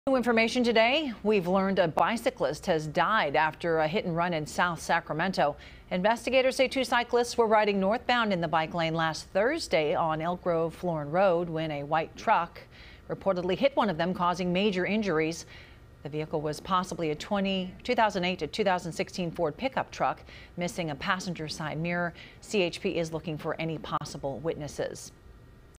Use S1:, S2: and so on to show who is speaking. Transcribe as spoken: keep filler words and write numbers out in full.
S1: New information today. We've learned a bicyclist has died after a hit and run in South Sacramento. Investigators say two cyclists were riding northbound in the bike lane last Thursday on Elk Grove Florin Road when a white truck reportedly hit one of them, causing major injuries. The vehicle was possibly a two thousand eight to two thousand sixteen Ford pickup truck, missing a passenger side mirror. C H P is looking for any possible witnesses.